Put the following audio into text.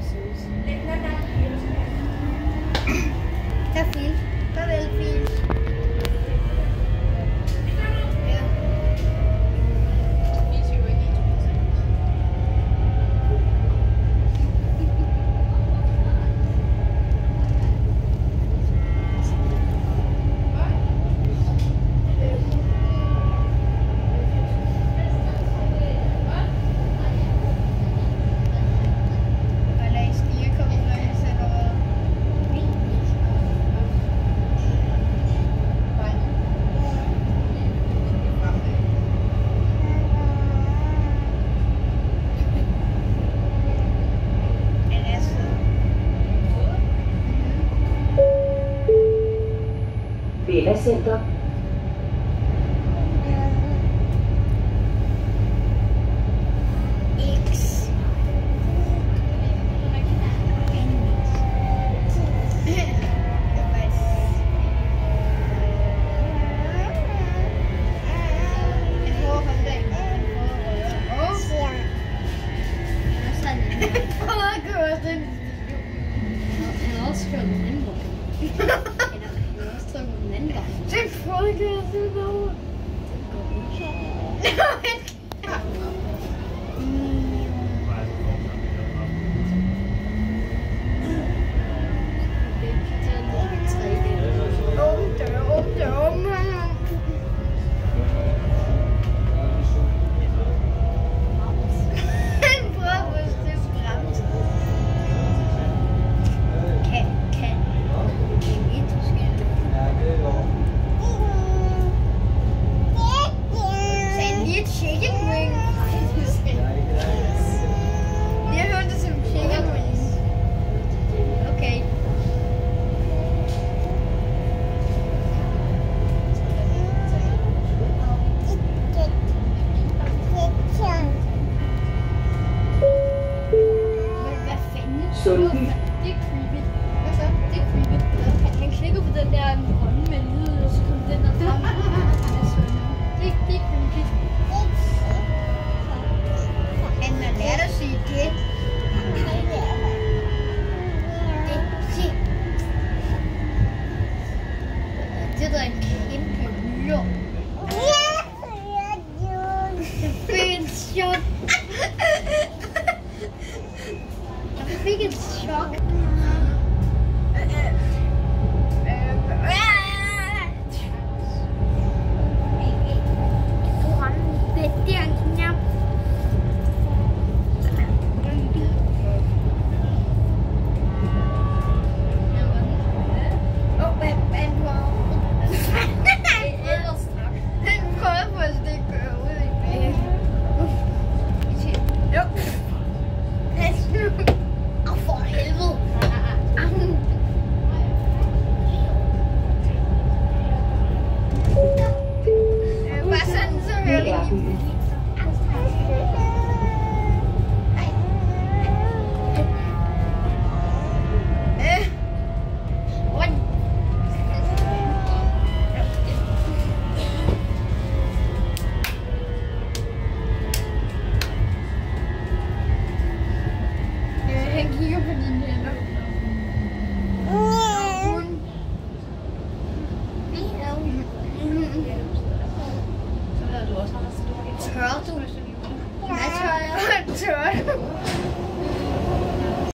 Der er fint. Farvel, fint. Bella Center. Den folke jeg så over. Sundby. Det er creepy. Hvad så? Det er creepy. Han klikker på den der grønne med lyd, og så kommer den der frem. Det er creepy. Han har lært at sige det. Det der er en kæmpe myre. Jeg fik et chok. Jeg fik et chok. Det er en knap. Han kigger på